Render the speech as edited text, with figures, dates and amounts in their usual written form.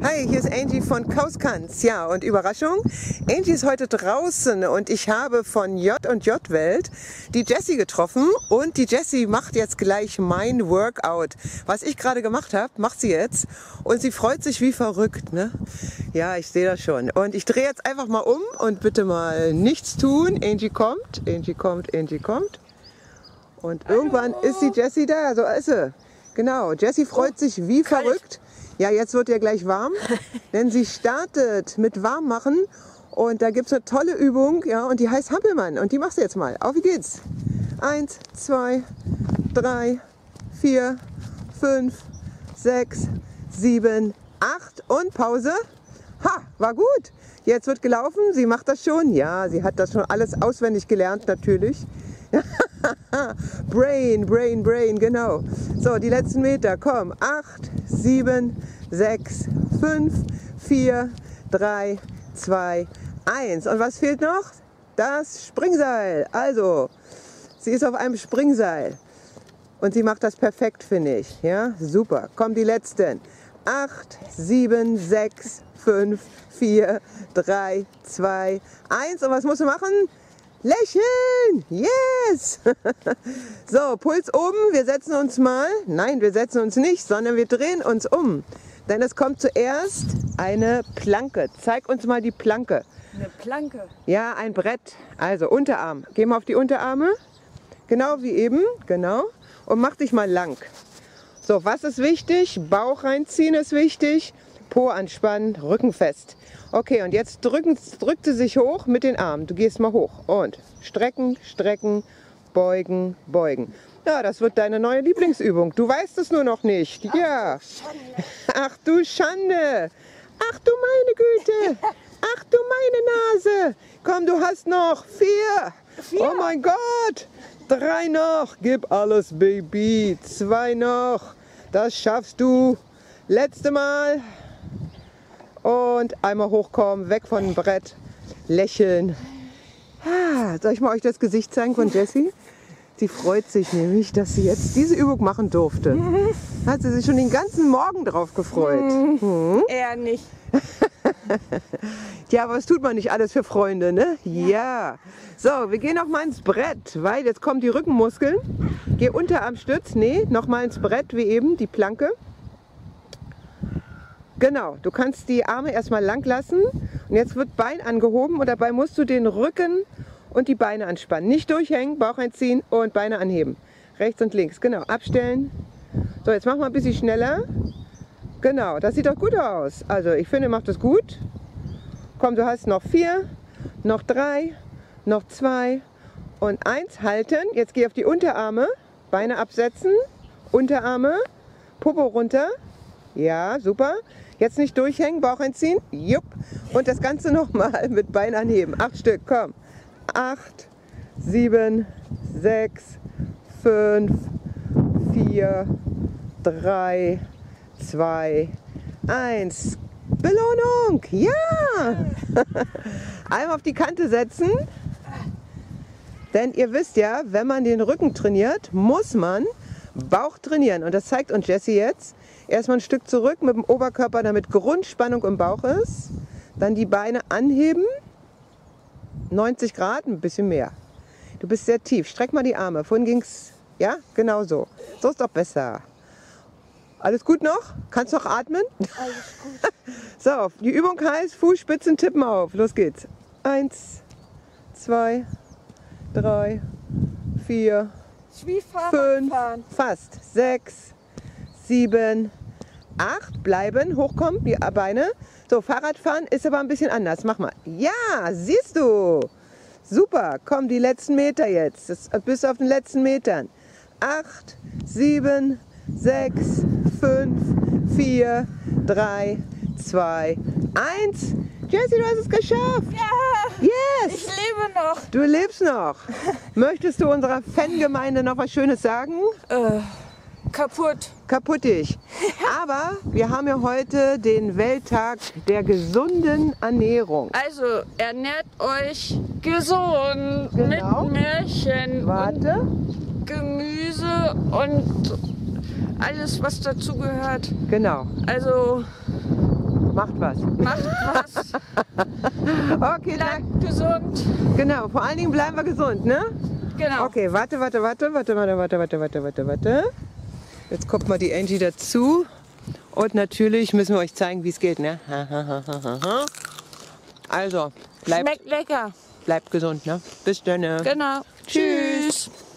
Hi, hier ist Angie von Kauskanz. Ja, und Überraschung, Angie ist heute draußen und ich habe von J&J Welt die Jessie getroffen und die Jessie macht jetzt gleich mein Workout. Was ich gerade gemacht habe, macht sie jetzt und sie freut sich wie verrückt, ne? Ja, ich sehe das schon. Und ich drehe jetzt einfach mal um und bitte mal nichts tun. Angie kommt, Angie kommt, Angie kommt. Und irgendwann ist die Jessie da, so ist sie. Genau, Jessie freut sich wie verrückt. Ja, jetzt wird ihr gleich warm, denn sie startet mit Warmmachen und da gibt es eine tolle Übung, ja, und die heißt Hampelmann und die machst du jetzt mal. Auf, wie geht's? 1, 2, 3, 4, 5, 6, 7, 8 und Pause. Ha, war gut. Jetzt wird gelaufen, sie macht das schon. Ja, sie hat das schon alles auswendig gelernt natürlich. Brain, Brain, Brain, genau. So, die letzten Meter, komm. 8, 7, 6, 5, 4, 3, 2, 1. Und was fehlt noch? Das Springseil. Also, sie ist auf einem Springseil. Und sie macht das perfekt, finde ich. Ja, super. Komm, die letzten. 8, 7, 6, 5, 4, 3, 2, 1. Und was musst du machen? Lächeln! Yes! So, Puls oben, wir setzen uns mal, nein, wir setzen uns nicht, sondern wir drehen uns um. Denn es kommt zuerst eine Planke. Zeig uns mal die Planke. Eine Planke? Ja, ein Brett. Also Unterarm. Geh mal auf die Unterarme. Genau wie eben, genau. Und mach dich mal lang. So, was ist wichtig? Bauch reinziehen ist wichtig. Po anspannen, Rücken fest. Okay, und jetzt drückt sie sich hoch mit den Armen. Du gehst mal hoch und strecken, strecken, beugen, beugen. Ja, das wird deine neue Lieblingsübung. Du weißt es nur noch nicht. Ja. Ach du Schande. Ach du meine Güte. Ach du meine Nase. Komm, du hast noch 4. Oh mein Gott. 3 noch. Gib alles, Baby. 2 noch. Das schaffst du. Letzte Mal. Und einmal hochkommen, weg von dem Brett, lächeln. Soll ich mal euch das Gesicht zeigen von Jessie? Sie freut sich nämlich, dass sie jetzt diese Übung machen durfte. Hat sie sich schon den ganzen Morgen drauf gefreut. Eher nicht. Ja, aber was tut man nicht alles für Freunde, ne? Ja. So, wir gehen noch mal ins Brett, weil jetzt kommen die Rückenmuskeln. Geh Unterarmstütz, nee, noch mal ins Brett, wie eben, die Planke. Genau, du kannst die Arme erstmal lang lassen und jetzt wird Bein angehoben und dabei musst du den Rücken und die Beine anspannen. Nicht durchhängen, Bauch einziehen und Beine anheben. Rechts und links, genau, abstellen. So, jetzt mach mal ein bisschen schneller. Genau, das sieht doch gut aus. Also ich finde, macht das gut. Komm, du hast noch 4, noch 3, noch 2 und 1. Halten. Jetzt geh auf die Unterarme, Beine absetzen, Unterarme, Popo runter. Ja, super. Jetzt nicht durchhängen, Bauch einziehen. Jupp. Und das Ganze nochmal mit Bein anheben. 8 Stück, komm. 8, 7, 6, 5, 4, 3, 2, 1. Belohnung! Ja! Einmal auf die Kante setzen. Denn ihr wisst ja, wenn man den Rücken trainiert, muss man Bauch trainieren. Und das zeigt uns Jessie jetzt. Erstmal ein Stück zurück mit dem Oberkörper, damit Grundspannung im Bauch ist. Dann die Beine anheben. 90 Grad, ein bisschen mehr. Du bist sehr tief. Streck mal die Arme. Vorhin ging es, ja, genau so. So ist doch besser. Alles gut noch? Kannst du noch atmen? Alles gut. So, die Übung heißt Fußspitzen tippen auf. Los geht's. 1, 2, 3, 4, 5, fast 6, 7, 8, bleiben, hochkommen, die Beine. So, Fahrradfahren ist aber ein bisschen anders. Mach mal. Ja, siehst du. Super, komm, die letzten Meter jetzt. Das bist du auf den letzten Metern. 8, 7, 6, 5, 4, 3, 2, 1. Jessie, du hast es geschafft. Ja, yes. Ich lebe noch. Du lebst noch. Möchtest du unserer Fangemeinde noch was Schönes sagen? Kaputt. Kaputtig. Aber wir haben ja heute den Welttag der gesunden Ernährung. Also ernährt euch gesund Genau. mit Milchen Warte. und Gemüse und alles, was dazu gehört. Genau. Also macht was. Macht was. Okay, Bleibt gesund. genau. Vor allen Dingen bleiben wir gesund, ne? Genau. Okay, warte. Jetzt kommt mal die Angie dazu. Und natürlich müssen wir euch zeigen, wie es geht, ne? Also, Schmeckt lecker. bleibt gesund, ne? Bis dann. Genau. Tschüss. Tschüss.